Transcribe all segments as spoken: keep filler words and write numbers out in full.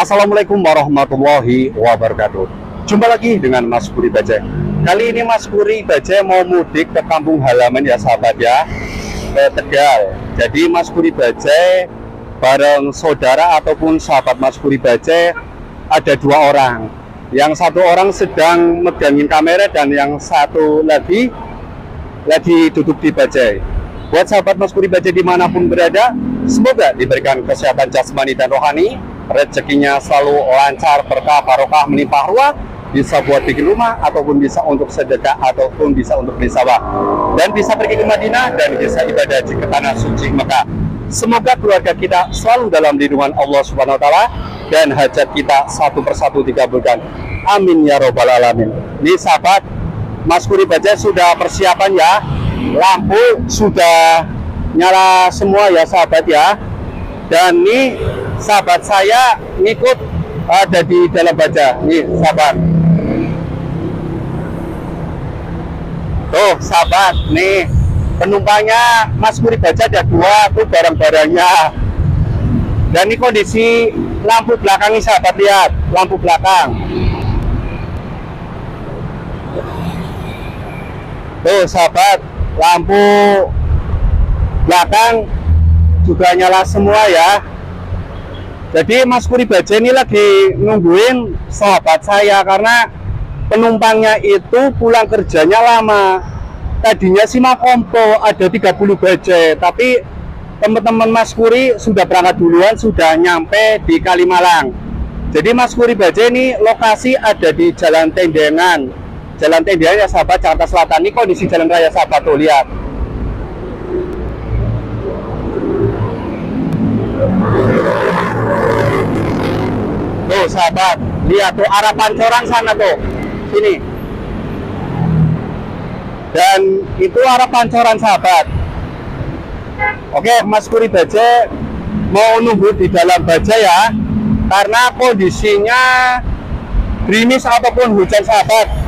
Assalamualaikum warahmatullahi wabarakatuh. Jumpa lagi dengan Mas Puri Bajai. Kali ini Mas Puri Bajai mau mudik ke kampung halaman ya sahabat ya, ke Tegal. Jadi Mas Puri Bajai bareng saudara ataupun sahabat Mas Puri Bajai ada dua orang. Yang satu orang sedang megangin kamera dan yang satu lagi lagi duduk di Bajai. Buat sahabat Mas Puri Bajai dimanapun berada, semoga diberikan kesehatan jasmani dan rohani, rezekinya selalu lancar, berkah, barokah, melimpah ruah, bisa buat bikin rumah, ataupun bisa untuk sedekah, ataupun bisa untuk beli sawah, dan bisa pergi ke Madinah, dan bisa ibadah haji ke tanah suci Mekah. Semoga keluarga kita selalu dalam lindungan Allah Subhanahu Wa Taala, dan hajat kita satu persatu dikabulkan. Amin ya robbal alamin. Ini sahabat Mas Puri Bajai sudah persiapan ya, lampu sudah nyala semua ya sahabat ya. Dan ini sahabat saya ngikut ada di dalam baja. Nih sahabat, tuh sahabat, nih penumpangnya Mas Puri Bajai ada dua tuh barang-barangnya. Dan ini kondisi lampu belakang nih sahabat, lihat lampu belakang. Tuh sahabat, lampu belakang juga nyala semua ya. Jadi Mas Puri Bajai ini lagi nungguin sahabat saya karena penumpangnya itu pulang kerjanya lama. Tadinya sih Makompo ada tiga puluh bajai, tapi teman-teman Mas Puri sudah berangkat duluan, sudah nyampe di Kalimalang. Jadi Mas Puri Bajai ini lokasi ada di Jalan Tendengan. Jalan Tendengan ya sahabat, Jakarta Selatan. Ini kondisi jalan raya sahabat, tuh lihat. Tuh sahabat, lihat tuh arah Pancoran sana tuh, sini. Dan itu arah Pancoran sahabat. Oke, Mas Puri Bajai mau nunggu di dalam baja ya, karena kondisinya gerimis ataupun hujan sahabat.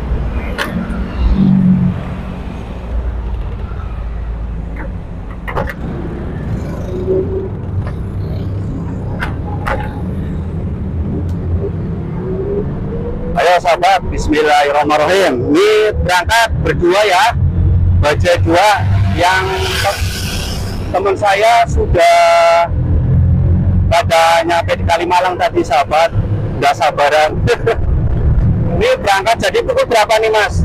Ayo sahabat, bismillahirrahmanirrahim. Ini berangkat berdua ya, bajai dua. Yang teman saya sudah pada nyampe di Kalimalang tadi sahabat, nggak sabaran. Ini berangkat jadi pukul berapa nih Mas?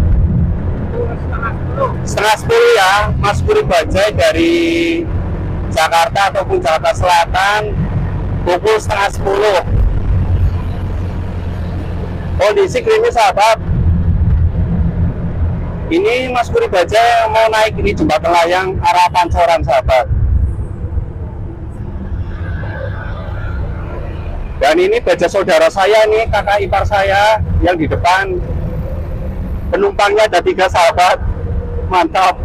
Setengah sepuluh ya, Mas Puri Bajai dari Jakarta ataupun Jakarta Selatan pukul setengah sepuluh. Kondisi gerimis sahabat. Ini Mas Puri Bajai mau naik ini jembatan layang arah Pancoran sahabat. Dan ini baja saudara saya nih, kakak ipar saya yang di depan. Penumpangnya ada tiga sahabat. Mantap.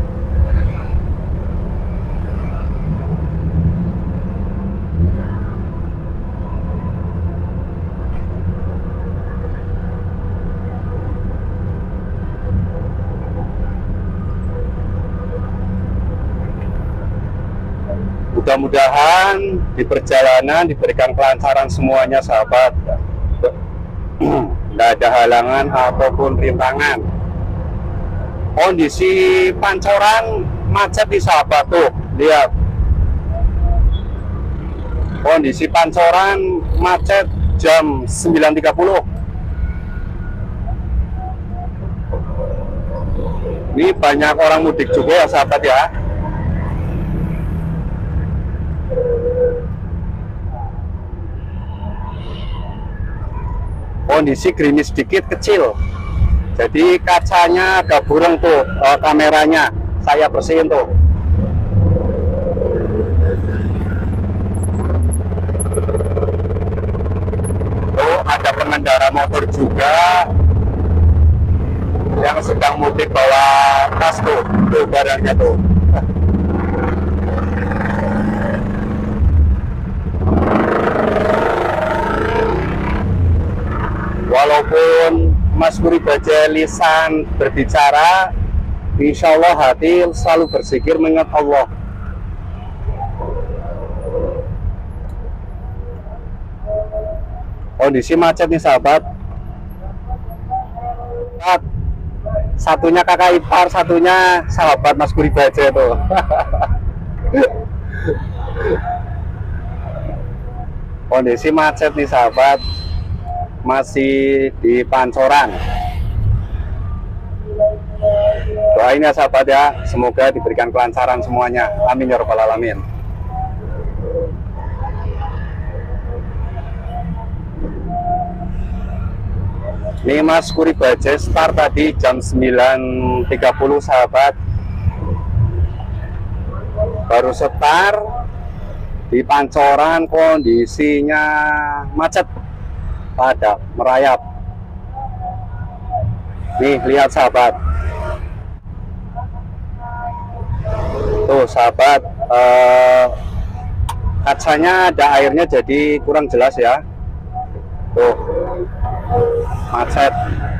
Mudah-mudahan di perjalanan diberikan kelancaran semuanya sahabat, tidak ada halangan ataupun rintangan. Kondisi Pancoran macet di sahabat, tuh lihat. Kondisi Pancoran macet jam sembilan tiga puluh. Ini banyak orang mudik juga ya sahabat ya. Kondisi gerimis sedikit kecil, jadi kacanya agak burung tuh, eh, kameranya saya bersihin tuh. Tuh ada pengendara motor juga yang sedang mudik bawa tas tuh, tuh barangnya tuh. Walaupun Mas Puri Bajai lisan berbicara, insya Allah hati selalu berzikir mengingat Allah. Kondisi macet nih sahabat. Satunya kakak ipar, satunya sahabat Mas Guri Baja tuh. Kondisi macet nih sahabat, masih di Pancoran. Doain ya sahabat ya, semoga diberikan kelancaran semuanya. Amin ya rabbal alamin. Ini Mas Guri Baja start tadi jam sembilan tiga puluh sahabat. Baru start di Pancoran, kondisinya macet, padat, merayap. Nih lihat sahabat. Tuh sahabat, eh, kacanya ada airnya jadi kurang jelas ya. Tuh macet.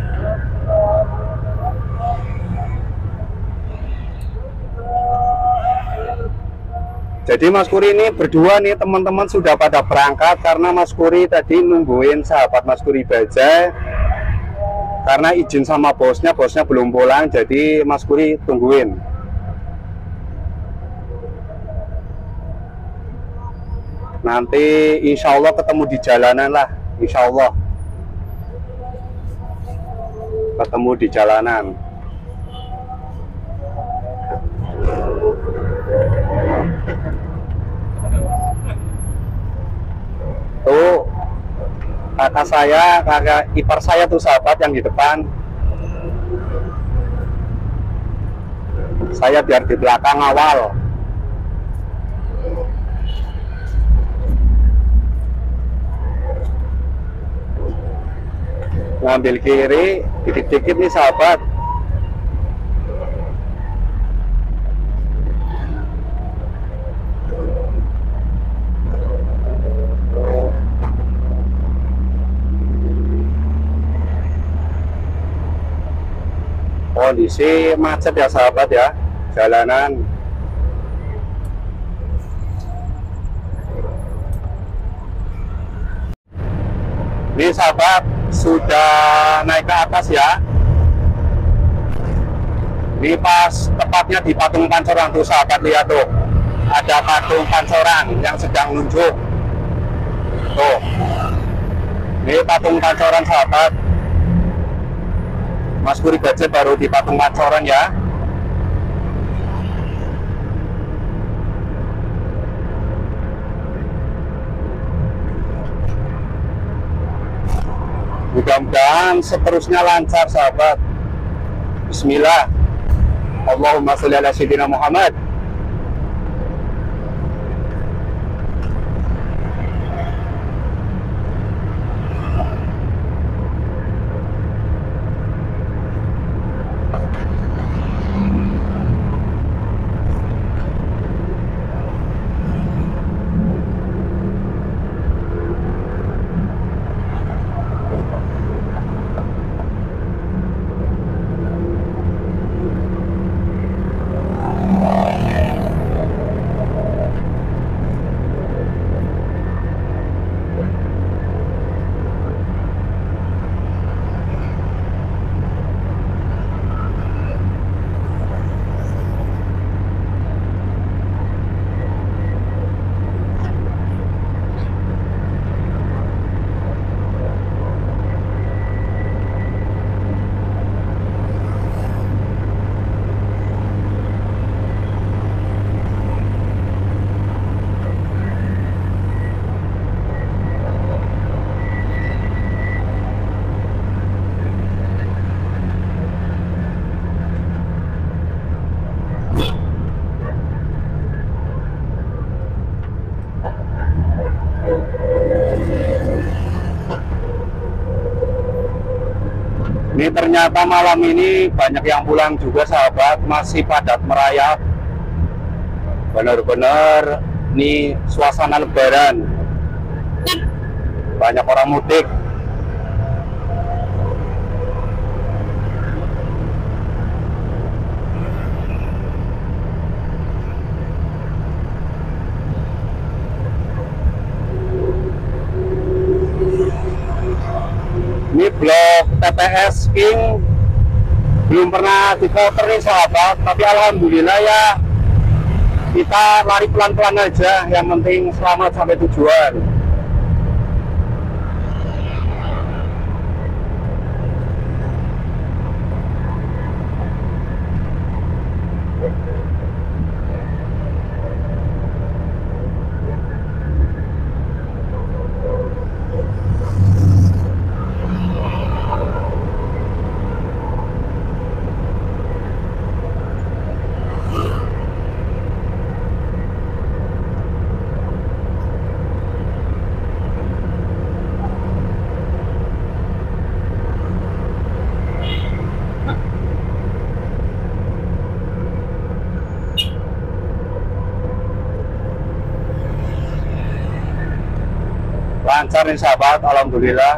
Jadi Mas Guri ini berdua nih teman-teman sudah pada berangkat karena Mas Guri tadi nungguin sahabat Mas Guri Baja karena izin sama bosnya, bosnya belum pulang, jadi Mas Guri tungguin. Nanti insya Allah ketemu di jalanan lah, insya Allah ketemu di jalanan. Tuh kakak saya, kakak ipar saya tuh sahabat yang di depan. Saya biar di belakang awal. Ngambil kiri dikit-dikit nih sahabat. Kondisi macet ya sahabat ya, jalanan. Ini sahabat sudah naik ke atas ya. Ini pas tepatnya di patung Pancoran tuh sahabat, lihat tuh. Ada patung Pancoran yang sedang nunjuk. Tuh. Ini patung Pancoran sahabat. Mas Guri Baja baru di patung Pancoran ya. Mudah-mudahan seterusnya lancar sahabat. Bismillah. Allahumma sholli ala sayyidina Muhammad. Ini ternyata malam ini banyak yang pulang juga sahabat, masih padat merayap. Benar-benar ini suasana lebaran. Banyak orang mudik. blok T P S King belum pernah dikoper nih sahabat, tapi alhamdulillah ya kita lari pelan-pelan aja, yang penting selamat sampai tujuan. Lancar nih sahabat, alhamdulillah.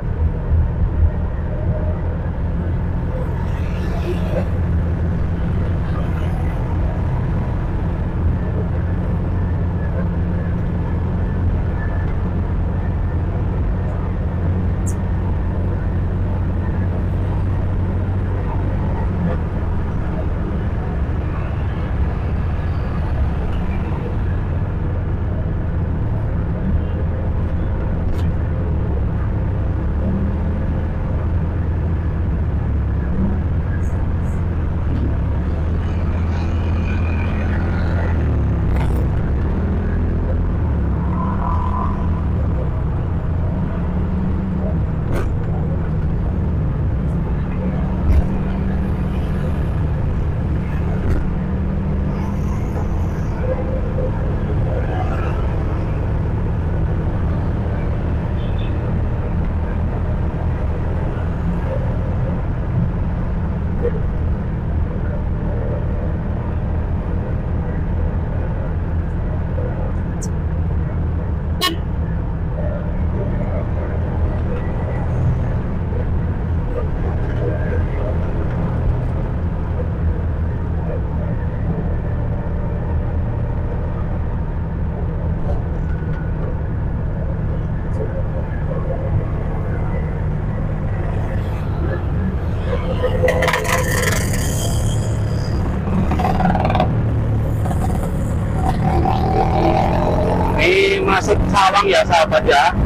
Masuk Cawang ya sahabat ya,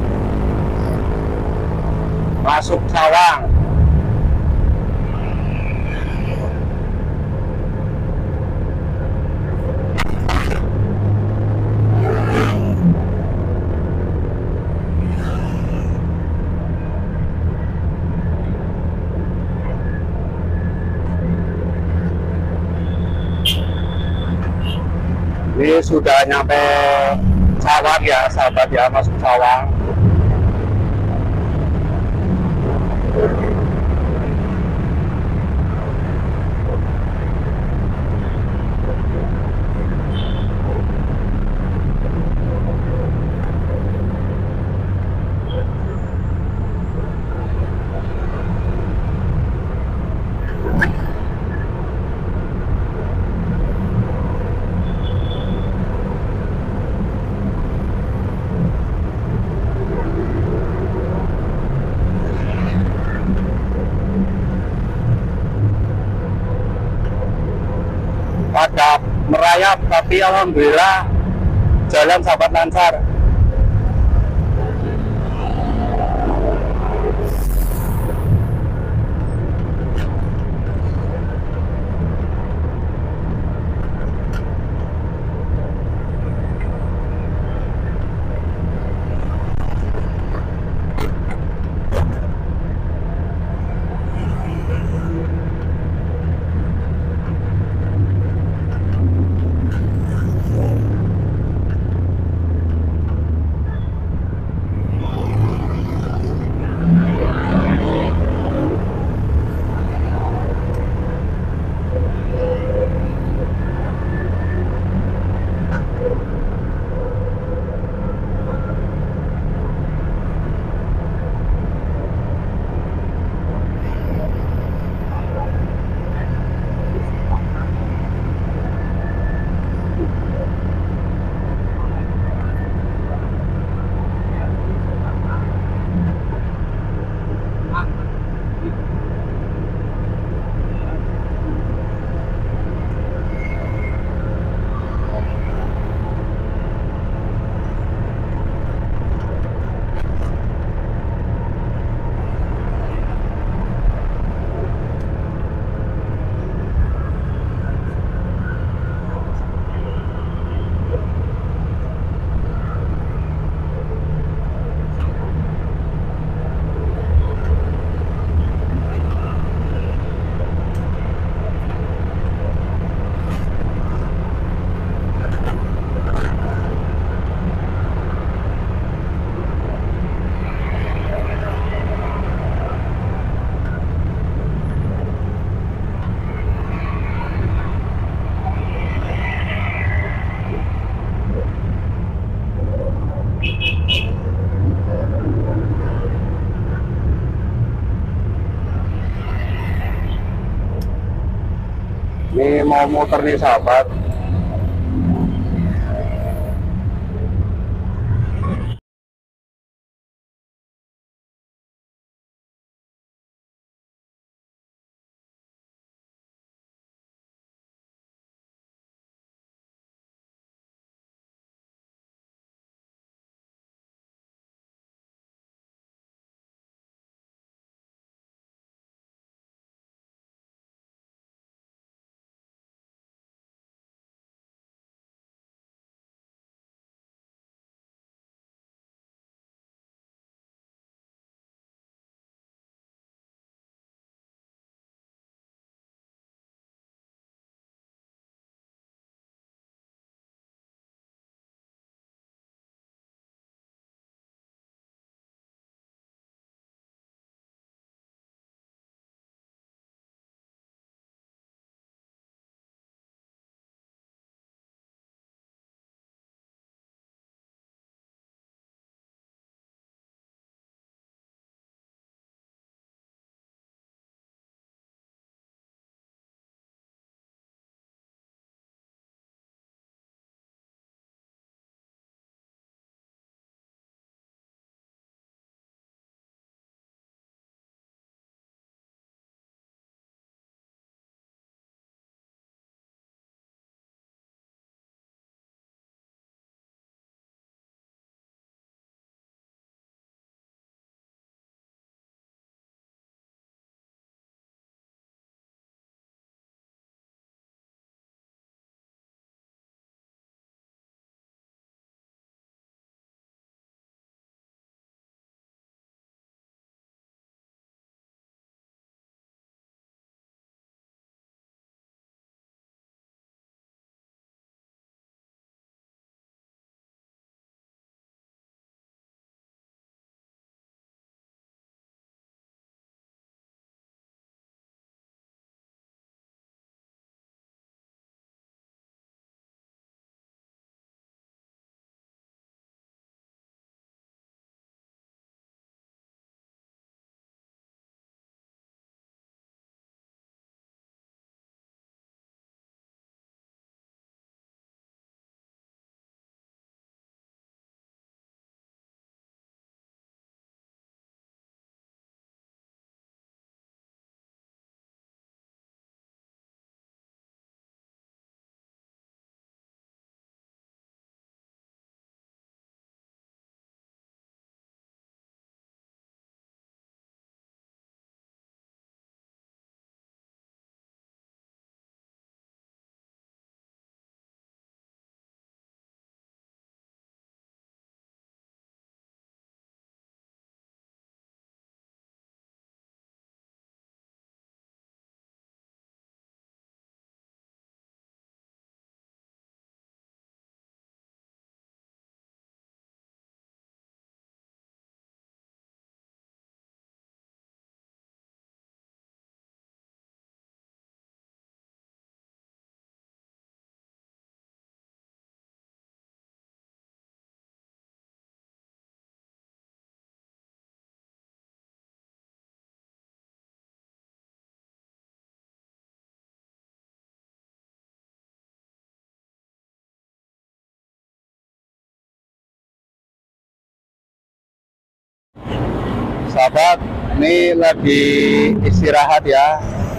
masuk Cawang. Ini sudah nyampe Cawang ya sahabat ya, masuk Cawang. Agak merayap tapi alhamdulillah jalan sahabat lancar. Ini mau muter nih sahabat. Sahabat, ini lagi istirahat ya.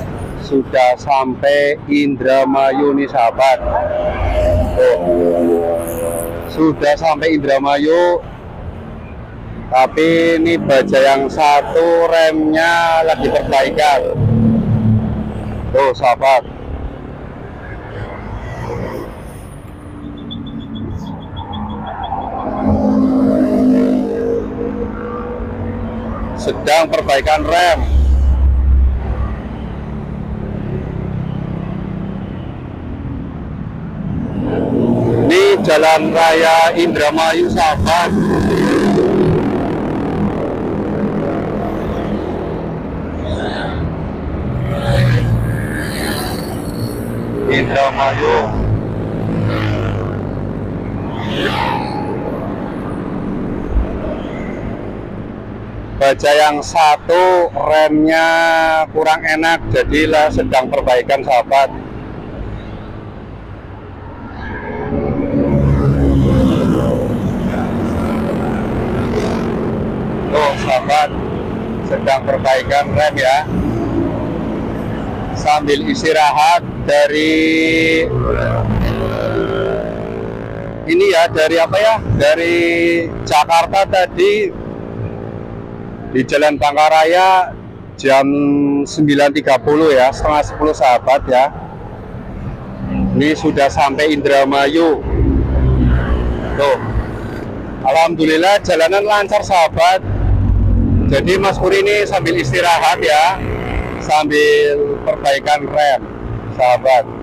Sudah sampai Indramayu nih sahabat. Oh, sudah sampai Indramayu. Tapi ini baja yang satu remnya lagi perbaikan. Tuh sahabat. Sedang perbaikan rem. Ini jalan raya Indramayu sahabat. Indramayu. Baja yang satu remnya kurang enak, jadilah sedang perbaikan sahabat. sahabat sedang perbaikan rem ya, sambil istirahat dari ini ya, dari apa ya, dari Jakarta tadi di Jalan Bangkaraya jam sembilan tiga puluh ya, setengah sepuluh sahabat ya. Ini sudah sampai Indramayu tuh. Alhamdulillah jalanan lancar sahabat. Jadi Mas Pur ini sambil istirahat ya, sambil perbaikan rem sahabat.